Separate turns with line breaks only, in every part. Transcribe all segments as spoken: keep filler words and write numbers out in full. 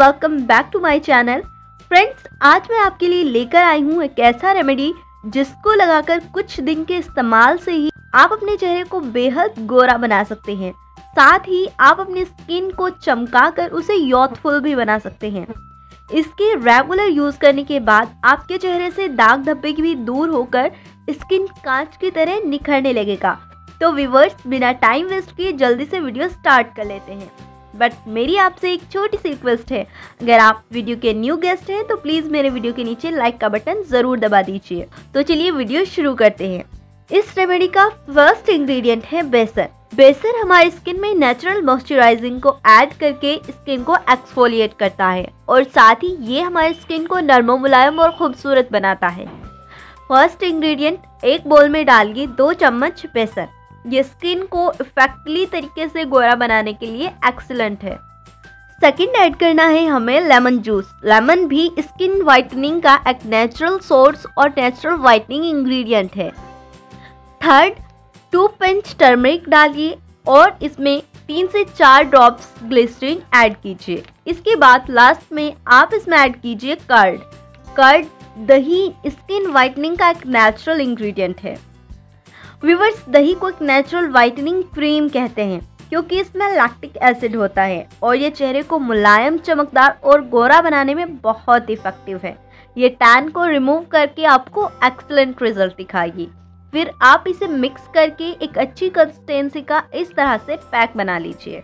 Welcome back to my channel. Friends, आज मैं आपके लिए लेकर आई हूँ एक ऐसा रेमेडी जिसको लगाकर कुछ दिन के इस्तेमाल से ही आप अपने चेहरे को बेहद गोरा बना सकते हैं। साथ ही आप अपनी स्किन को चमकाकर उसे यौथफुल भी बना सकते हैं। इसके रेगुलर यूज करने के बाद आपके चेहरे से दाग धब्बे भी दूर होकर स्किन कांच की तरह निखरने लगेगा। तो व्यूअर्स, बिना टाइम वेस्ट किए जल्दी से वीडियो स्टार्ट कर लेते हैं। बट मेरी आपसे एक छोटी सी रिक्वेस्ट है, अगर आप वीडियो के न्यू गेस्ट हैं तो प्लीज़ मेरे वीडियो के नीचे लाइक का बटन ज़रूर दबा दीजिए। तो चलिए वीडियो शुरू करते हैं। इस रेमेडी का फर्स्ट इंग्रेडिएंट है बेसन। बेसन हमारी स्किन में नेचुरल मॉइस्चराइजिंग को ऐड करके स्किन को एक्सफोलिएट करता है और साथ ही ये हमारी स्किन को नरम मुलायम और खूबसूरत बनाता है। फर्स्ट इंग्रेडिएंट, एक बोल में डालिए दो चम्मच बेसन। ये स्किन को इफेक्टली तरीके से गोरा बनाने के लिए एक्सीलेंट है। सेकंड ऐड करना है हमें लेमन जूस। लेमन भी स्किन वाइटनिंग का एक नेचुरल सोर्स और नेचुरल वाइटनिंग इंग्रेडिएंट है। थर्ड, टू पिंच टर्मरिक डालिए और इसमें तीन से चार ड्रॉप्स ग्लिसरीन ऐड कीजिए। इसके बाद लास्ट में आप इसमें ऐड कीजिए कर्ड। कर्ड दही स्किन वाइटनिंग का एक नेचुरल इंग्रेडिएंट है। व्यूअर्स, दही को एक नेचुरल वाइटनिंग क्रीम कहते हैं क्योंकि इसमें लैक्टिक एसिड होता है और ये चेहरे को मुलायम, चमकदार और गोरा बनाने में बहुत इफेक्टिव है। ये टैन को रिमूव करके आपको एक्सीलेंट रिजल्ट दिखाएगी। फिर आप इसे मिक्स करके एक अच्छी कंसिस्टेंसी का इस तरह से पैक बना लीजिए।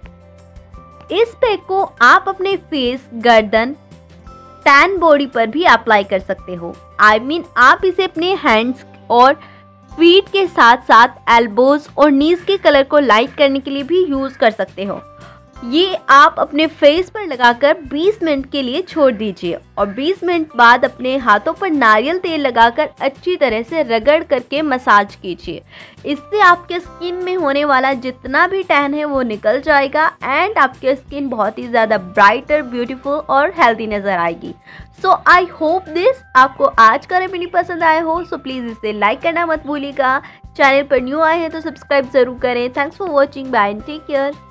इस पैक को आप अपने फेस, गर्दन, टैन बॉडी पर भी अप्लाई कर सकते हो। आई I मीन mean, आप इसे अपने हैंड्स और फीट के साथ साथ एल्बोज और नीज के कलर को लाइट करने के लिए भी यूज कर सकते हो। ये आप अपने फेस पर लगाकर बीस मिनट के लिए छोड़ दीजिए और बीस मिनट बाद अपने हाथों पर नारियल तेल लगाकर अच्छी तरह से रगड़ करके मसाज कीजिए। इससे आपके स्किन में होने वाला जितना भी टैन है वो निकल जाएगा एंड आपकी स्किन बहुत ही ज़्यादा ब्राइटर, ब्यूटीफुल और हेल्दी नज़र आएगी। सो आई होप दिस आपको आज का रेमेडी पसंद आया हो। सो प्लीज़ इसे लाइक करना मत भूलिएगा। चैनल पर न्यू आए हैं तो सब्सक्राइब ज़रूर करें। Thanks for watching. Bye and take care.